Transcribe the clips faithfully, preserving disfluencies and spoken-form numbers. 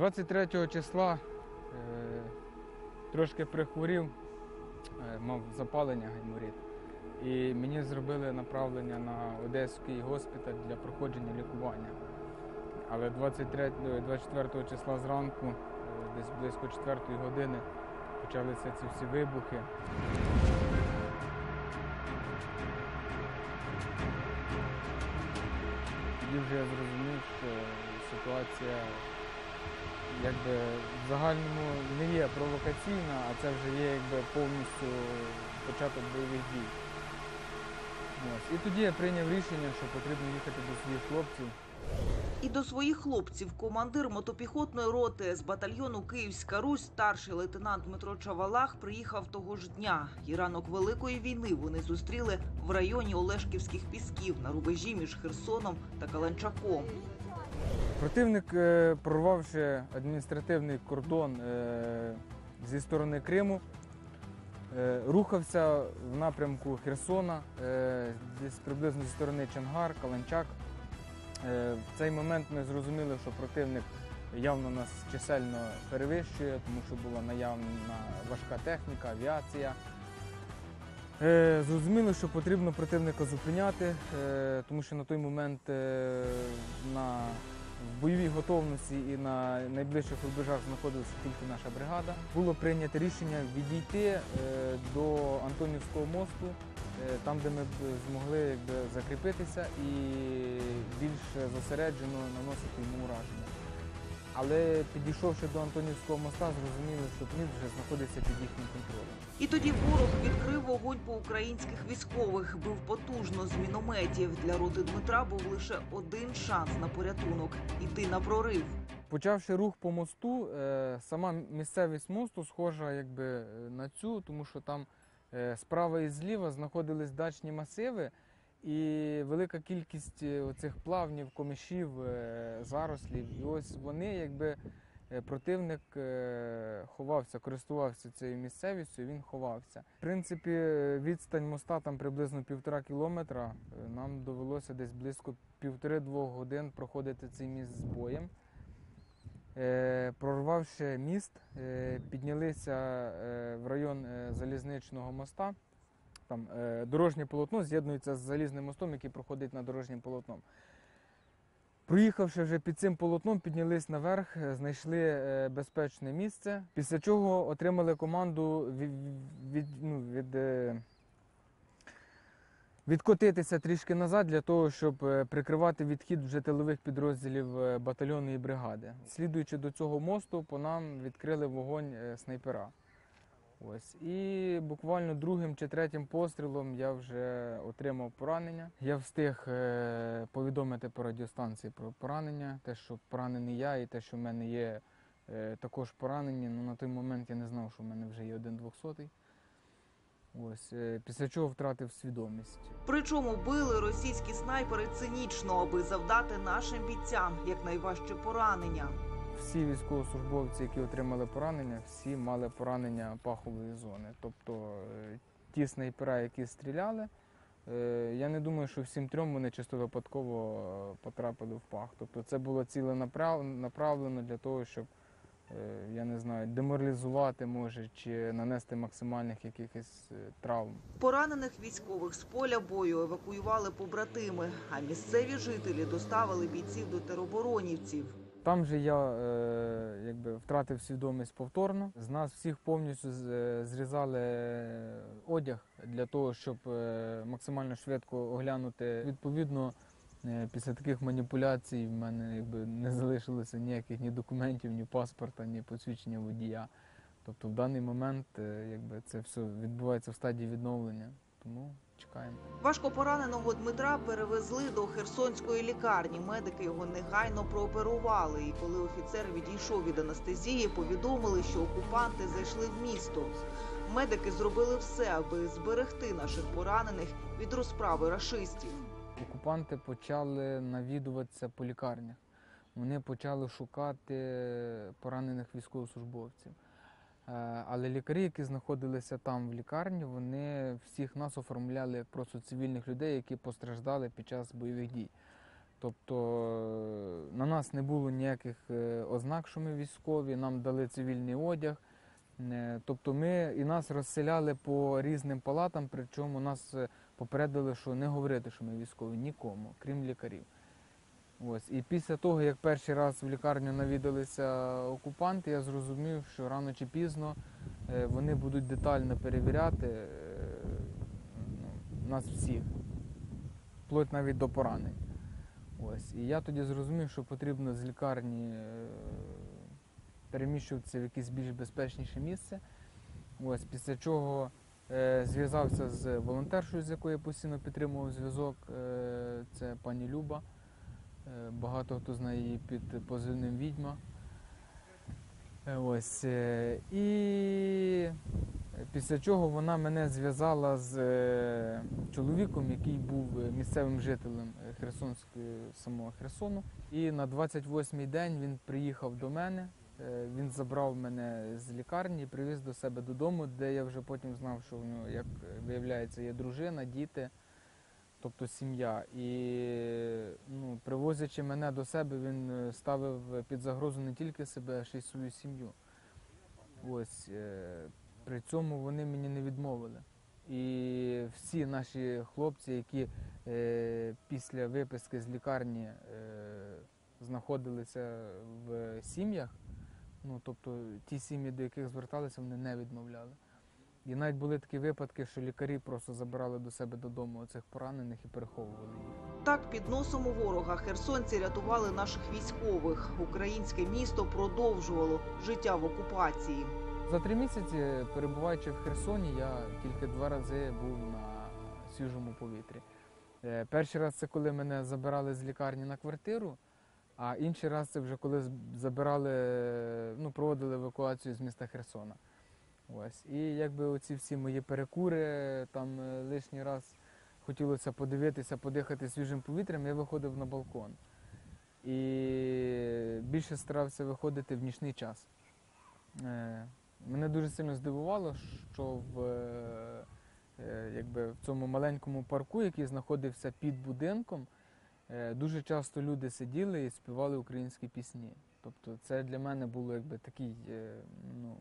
двадцять третього числа е, трошки прихворів, е, мав запалення гайморит. І мені зробили направлення на Одеський госпіталь для проходження лікування. Але двадцять третього, двадцять четвертого числа зранку, е, десь близько четвертої години, почалися ці всі вибухи. Тоді вже я зрозумів, що ситуація якби в загальному не є провокаційна, а це вже є якби повністю початок бойових дій. Ось. І тоді я прийняв рішення, що потрібно їхати до своїх хлопців. І до своїх хлопців командир мотопіхотної роти з батальйону «Київська Русь» старший лейтенант Дмитро Чавалах приїхав того ж дня. І ранок Великої війни вони зустріли в районі Олешківських Пісків на рубежі між Херсоном та Каланчаком. Противник, прорвавши адміністративний кордон зі сторони Криму, рухався в напрямку Херсона, десь приблизно зі сторони Чонгар, Каланчак. В цей момент ми зрозуміли, що противник явно нас чисельно перевищує, тому що була наявна важка техніка, авіація. Зрозуміли, що потрібно противника зупиняти, тому що на той момент на в бойовій готовності і на найближчих рубежах знаходилася тільки наша бригада. Було прийнято рішення відійти до Антонівського мосту, там, де ми б змогли якби закріпитися і більш зосереджено наносити йому ураження. Але підійшовши до Антонівського моста, зрозуміли, що міст вже знаходиться під їхнім контролем. І тоді ворог відкрив вогонь по українських військових, бив потужно з мінометів. Для роти Дмитра був лише один шанс на порятунок – іти на прорив. Почавши рух по мосту, сама місцевість мосту схожа якби на цю, тому що там справа і зліва знаходились дачні масиви, і велика кількість оцих плавнів, комишів, зарослів. І ось вони, якби противник ховався, користувався цією місцевістю, він ховався. В принципі, відстань моста там приблизно півтора кілометра. Нам довелося десь близько півтори-двох годин проходити цей міст з боєм. Прорвавши міст, піднялися в район залізничного моста. Там дорожнє полотно з'єднується з залізним мостом, який проходить над дорожнім полотном. Проїхавши вже під цим полотном, піднялись наверх, знайшли безпечне місце, після чого отримали команду від, від, ну, від, відкотитися трішки назад для того, щоб прикривати відхід вже тилових підрозділів батальйонної бригади. Слідуючи до цього мосту, по нам відкрили вогонь снайпера. Ось. І буквально другим чи третім пострілом я вже отримав поранення. Я встиг повідомити по радіостанції про поранення, те, що поранений я, і те, що в мене є також поранені. Ну, на той момент я не знав, що в мене вже є один двохсотий. Ось. Після чого втратив свідомість. Причому били російські снайпери цинічно, аби завдати нашим бійцям якнайважче поранення. Всі військовослужбовці, які отримали поранення, всі мали поранення пахової зони. Тобто ті снайпера, які стріляли, я не думаю, що всім трьом вони чисто випадково потрапили в пах. Тобто це було ціленаправлено для того, щоб, я не знаю, деморалізувати, може, чи нанести максимальних якихось травм. Поранених військових з поля бою евакуювали побратими, а місцеві жителі доставили бійців до тероборонівців. Там же я е, якби, втратив свідомість повторно. З нас всіх повністю зрізали одяг для того, щоб е, максимально швидко оглянути. Відповідно, е, після таких маніпуляцій в мене якби, не залишилося ніяких ні документів, ні паспорта, ні посвідчення водія. Тобто в даний момент е, якби, це все відбувається в стадії відновлення. Тому чекаємо. Важко пораненого Дмитра перевезли до Херсонської лікарні. Медики його негайно прооперували. І коли офіцер відійшов від анестезії, повідомили, що окупанти зайшли в місто. Медики зробили все, аби зберегти наших поранених від розправи рашистів. Окупанти почали навідуватися по лікарнях. Вони почали шукати поранених військовослужбовців. Але лікарі, які знаходилися там в лікарні, вони всіх нас оформляли як просто цивільних людей, які постраждали під час бойових дій. Тобто е, на нас не було ніяких е, ознак, що ми військові, нам дали цивільний одяг. Е, Тобто ми і нас розселяли по різним палатам, причому нас е, попередили, що не говорити, що ми військові, нікому, крім лікарів. Ось. І після того, як перший раз в лікарню навідалися окупанти, я зрозумів, що рано чи пізно е, вони будуть детально перевіряти е, ну, нас всіх, вплоть навіть до поранень. Ось. І я тоді зрозумів, що потрібно з лікарні е, переміщуватися в якесь більш безпечніше місце. Ось. Після чого е, зв'язався з волонтершою, з якою я постійно підтримував зв'язок, е, це пані Люба. Е, Багато хто знає її під позивним «Відьма». Е, Ось. е, І після чого вона мене зв'язала з е, чоловіком, який був е, місцевим жителем Херсонської, самого Херсону. І на двадцять восьмий день він приїхав до мене, е, він забрав мене з лікарні і привіз до себе додому, де я вже потім знав, що в нього, як виявляється, є дружина, діти, тобто сім'я. І ну, привозячи мене до себе, він ставив під загрозу не тільки себе, а ще й свою сім'ю. Ось. е, При цьому вони мені не відмовили. І всі наші хлопці, які е, після виписки з лікарні е, знаходилися в сім'ях, ну, тобто ті сім'ї, до яких зверталися, вони не відмовляли. І навіть були такі випадки, що лікарі просто забирали до себе додому оцих поранених і переховували їх. Так, під носом у ворога херсонці рятували наших військових. Українське місто продовжувало життя в окупації. За три місяці, перебуваючи в Херсоні, я тільки два рази був на свіжому повітрі. Е, Перший раз це коли мене забирали з лікарні на квартиру, а інший раз це вже коли з- забирали, ну, проводили евакуацію з міста Херсона. Ось. І якби оці всі мої перекури, там е, лишній раз хотілося подивитися, подихати свіжим повітрям, я виходив на балкон. І більше старався виходити в нічний час. Е, Мене дуже сильно здивувало, що в, е, е, якби, в цьому маленькому парку, який знаходився під будинком, е, дуже часто люди сиділи і співали українські пісні. Тобто це для мене було якби такий, е, ну,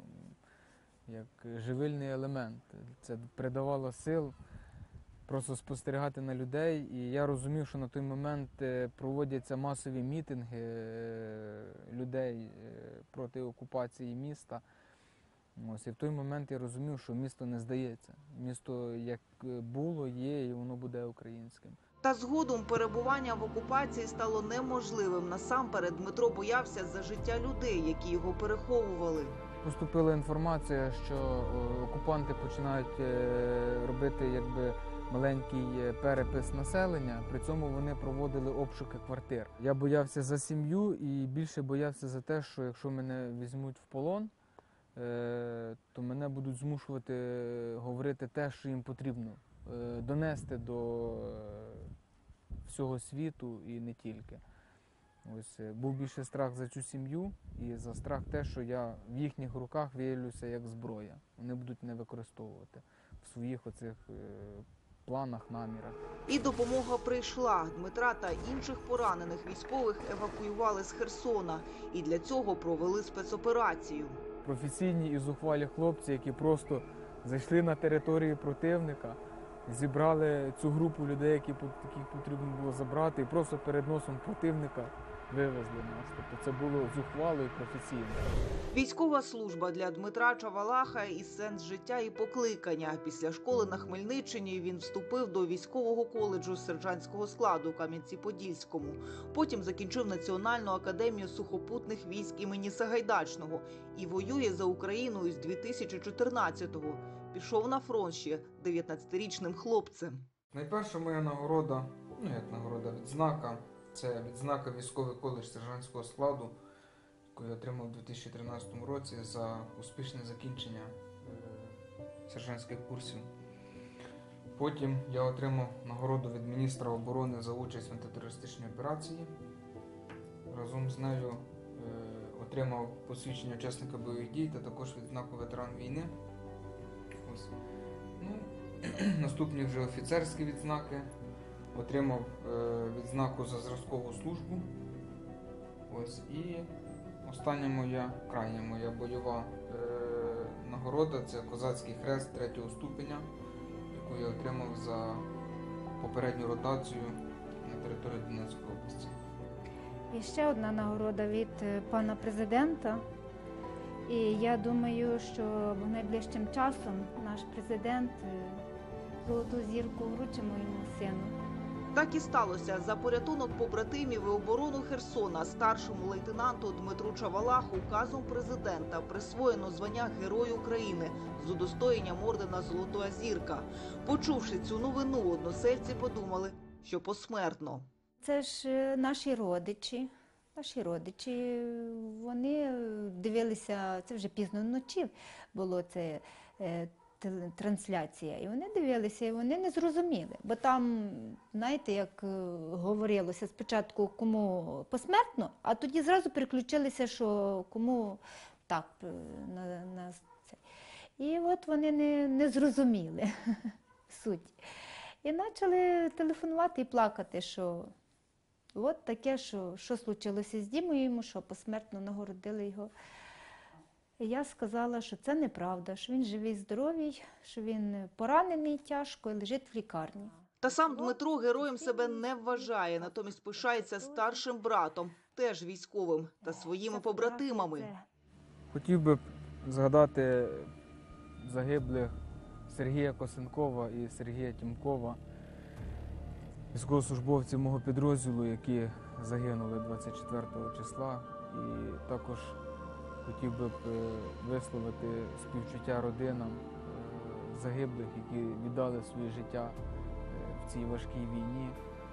як живильний елемент. Це придавало сил просто спостерігати на людей. І я розумів, що на той момент е, проводяться масові мітинги е, людей е, проти окупації міста. Ось, і в той момент я розумів, що місто не здається. Місто як було, є, і воно буде українським. Та згодом перебування в окупації стало неможливим. Насамперед Дмитро боявся за життя людей, які його переховували. Поступила інформація, що е, окупанти починають е, робити якби маленький е, перепис населення, при цьому вони проводили обшуки квартир. Я боявся за сім'ю і більше боявся за те, що якщо мене візьмуть в полон, е, то мене будуть змушувати говорити те, що їм потрібно, е, донести до е, всього світу і не тільки. Ось е, був більше страх за цю сім'ю і за страх те, що я в їхніх руках виявлюся як зброя. Вони будуть не використовувати в своїх оцих е, планах, намірах. І допомога прийшла. Дмитра та інших поранених військових евакуювали з Херсона. І для цього провели спецоперацію. Професійні і зухвалі хлопці, які просто зайшли на територію противника, зібрали цю групу людей, які, яких потрібно було забрати, і просто перед носом противника вивезли нас. Тобто це було зухвало і професійно. Військова служба для Дмитра Чавалаха і сенс життя і покликання. Після школи на Хмельниччині він вступив до військового коледжу сержантського складу у Кам'янці-Подільському. Потім закінчив Національну академію сухопутних військ імені Сагайдачного і воює за Україну із дві тисячі чотирнадцятого. Пішов на фронт ще дев'ятнадцятирічним хлопцем. Найперша моя нагорода, ну як нагорода, відзнака, це відзнака військовий коледж сержантського складу, яку я отримав у дві тисячі тринадцятому році за успішне закінчення е, сержантських курсів. Потім я отримав нагороду від міністра оборони за участь в антитерористичній операції. Разом з нею е, отримав посвідчення учасника бойових дій та також відзнаку ветеран війни. Ось. Ну, наступні вже офіцерські відзнаки. отримав е, відзнаку за зразкову службу. Ось, і остання моя, крайня моя бойова е, нагорода – це козацький хрест третього ступеня, яку я отримав за попередню ротацію на території Донецької області. І ще одна нагорода від е, пана президента. І я думаю, що найближчим часом наш президент е, золоту зірку вручимо йому сину. Так і сталося. За порятунок побратимів і оборону Херсона старшому лейтенанту Дмитру Чавалаху указом президента присвоєно звання Герой України з удостоєнням ордена «Золота зірка». Почувши цю новину, односельці подумали, що посмертно. Це ж е, наші родичі. Наші родичі, вони дивилися, це вже пізно вночі було це е, тел- трансляція, і вони дивилися, і вони не зрозуміли. Бо там, знаєте, як е, говорилося спочатку кому посмертно, а тоді зразу переключилися, що кому так, е, на, на це. І от вони не, не зрозуміли суть. І почали телефонувати і плакати, що от таке, що, що случилося з Дімою йому, що посмертно нагородили його. І я сказала, що це неправда, що він живий, здоровий, що він поранений тяжко і лежить в лікарні. Та сам Дмитро героєм себе не вважає, натомість пишається старшим братом, теж військовим, та своїми побратимами. Хотів би згадати загиблих Сергія Косенкова і Сергія Тімкова, військовослужбовців мого підрозділу, які загинули двадцять четвертого числа. І також хотів би висловити співчуття родинам загиблих, які віддали своє життя в цій важкій війні.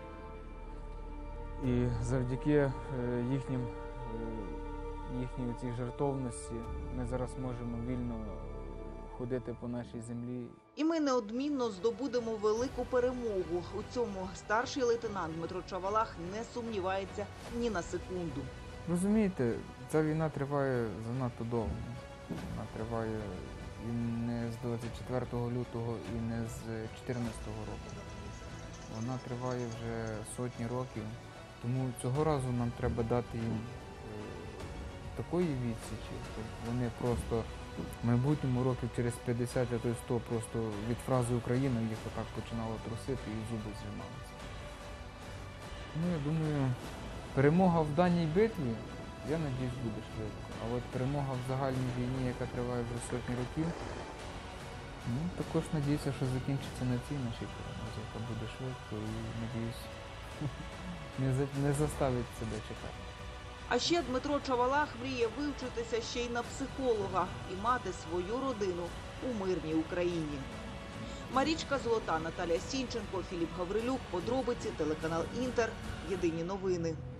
І завдяки їхнім, їхній цій жертовності ми зараз можемо вільно ходити по нашій землі. І ми неодмінно здобудемо велику перемогу. У цьому старший лейтенант Дмитро Чавалах не сумнівається ні на секунду. Розумієте, ця війна триває занадто довго. Вона триває і не з двадцять четвертого лютого, і не з чотирнадцятого року. Вона триває вже сотні років. Тому цього разу нам треба дати їм такої відсічі, щоб вони просто в майбутньому років через п'ятдесят, а то й сто просто від фрази «Україна» їх отак починало трусити і зуби зжималися. Ну, я думаю, перемога в даній битві, я надіюсь, буде швидко. А от перемога в загальній війні, яка триває вже сотні років, ну, також надіюся, що закінчиться на цій нашій перемозі, яка буде швидко і, надіюсь, не, за, не заставить себе чекати. А ще Дмитро Чавалах мріє вивчитися ще й на психолога і мати свою родину у мирній Україні. Марічка Золота, Наталія Сінченко, Філіп Гаврилюк, подробиці, телеканал Інтер, єдині новини.